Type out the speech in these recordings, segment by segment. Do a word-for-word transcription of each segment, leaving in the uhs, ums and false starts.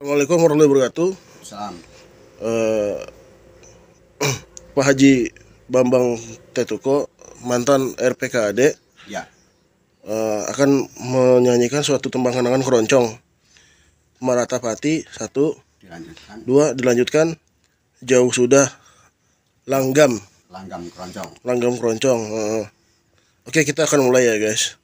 Assalamualaikum warahmatullahi wabarakatuh. Salam. Eh, Pak Haji Bambang Tetuko, mantan R P K A D, Ya. eh, akan menyanyikan suatu tembang kenangan keroncong. Maratapati satu, Dilanjutkan. dua dilanjutkan jauh sudah langgam, Langgam keroncong. langgam keroncong. Eh, Oke, kita akan mulai ya guys.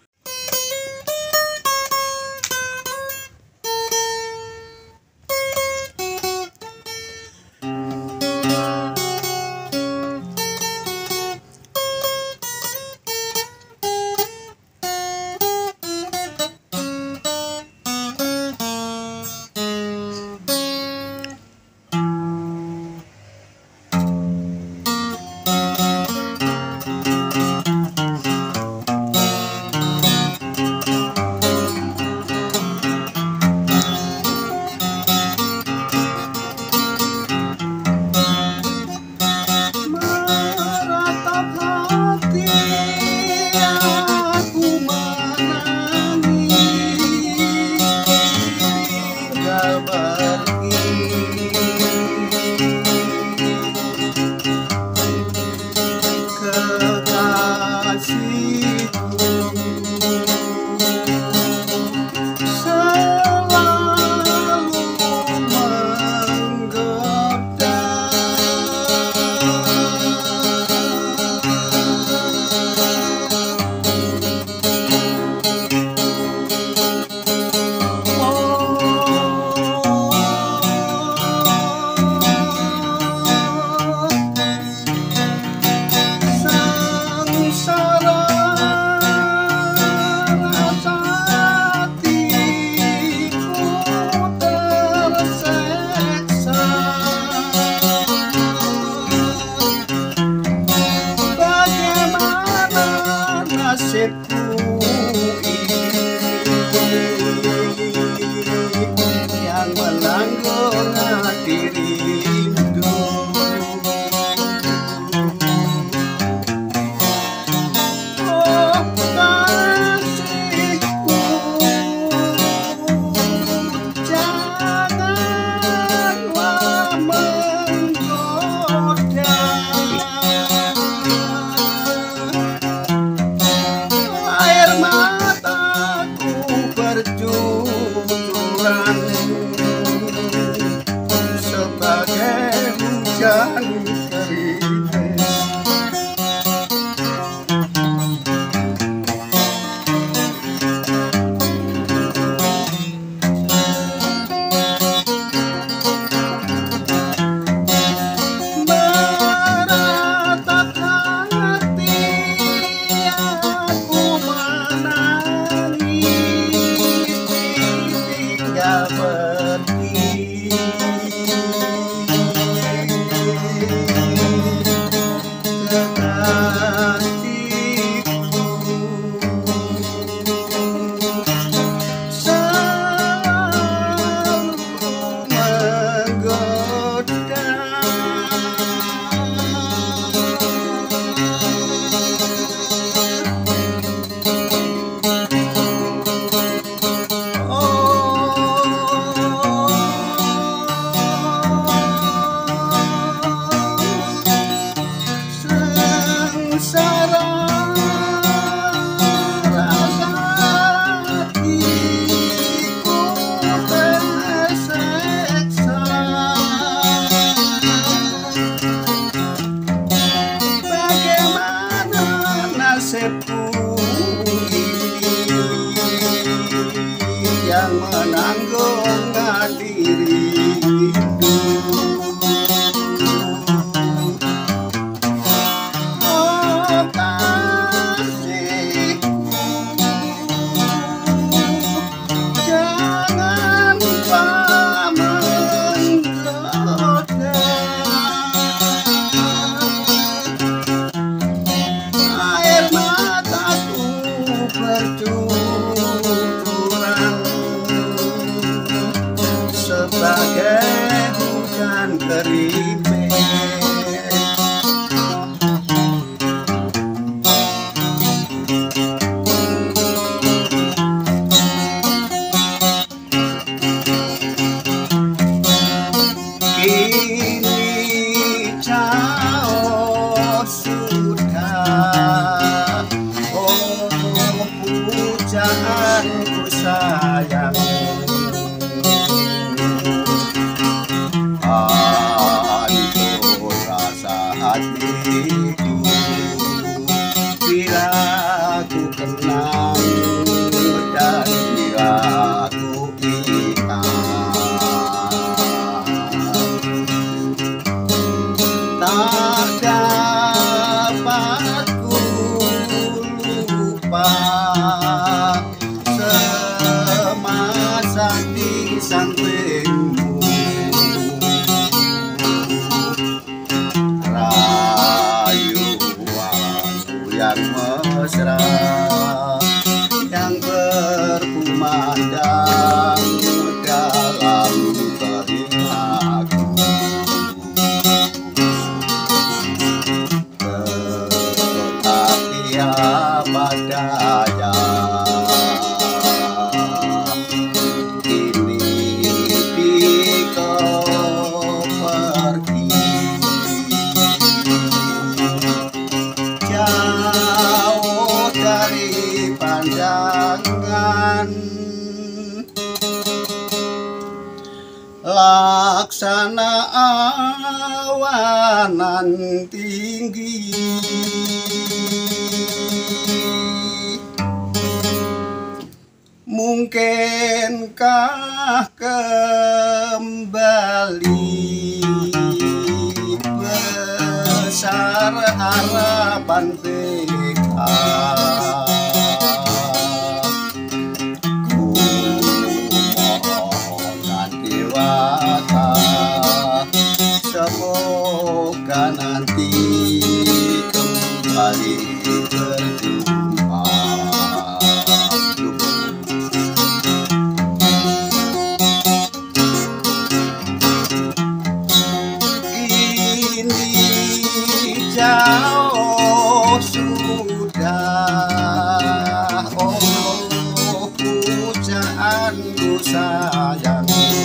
Nasibku ini yang melanggung hati rindu. Oh kasihku, janganlah menggoda. Air mataku bercucuran sebagai hujan gerimis. Meratap hati aku menangis tinggal pergi. Kekasihku selalu menggoda. Sengsara rasa hatiku terseksa. Bagaimana nasibku ini yang menanggung hati rindu. Oh kasihku, janganlah menggoda. Air mataku bercucuran sebagai hujan gerimis. hidup. Bila ku kenang dan bila ku ingat, tak dapat ku lupa semasa di sampingmu. Rayuanmu yang mesra, yang berkumandang dalam telingaku. Tetapi apa daya, kini kau pergi jauh dari pandangan, laksana awanan tinggi. Mungkinkah kembali besar harapan beta? Ku mohon dewata, semoga nanti kembali berjumpa. Kini jauh sudah, oh pujaanku sayang,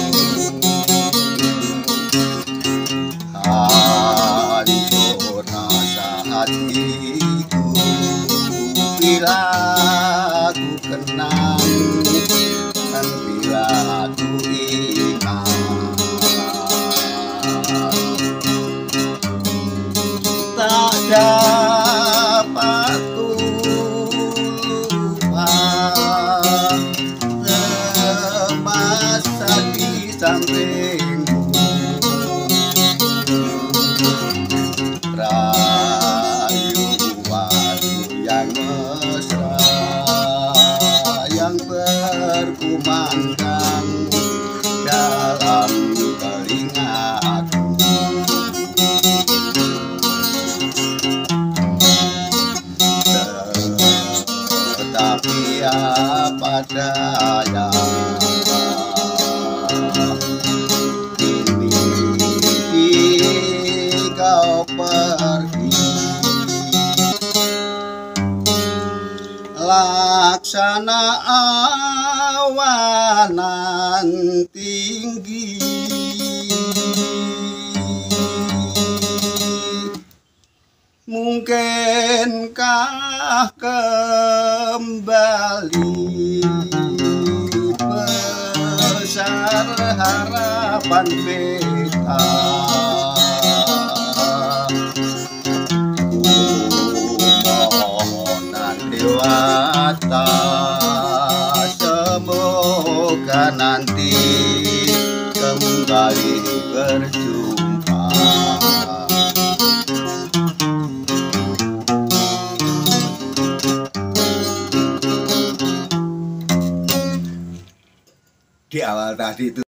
hancur rasa hatiku bila ku kenang dan bila ku ingat. Tak dapat ku lupa semasa di sampingmu. Rayuanmu yang mesra, yang berkumandang dalam telingaku. Tetapi apa daya, kini kau pergi, laksana awanan tinggi. Mungkinkah kembali besar harapan beta? Ku mohonan dewata, semoga nanti kembali berjumpa. Di awal tadi itu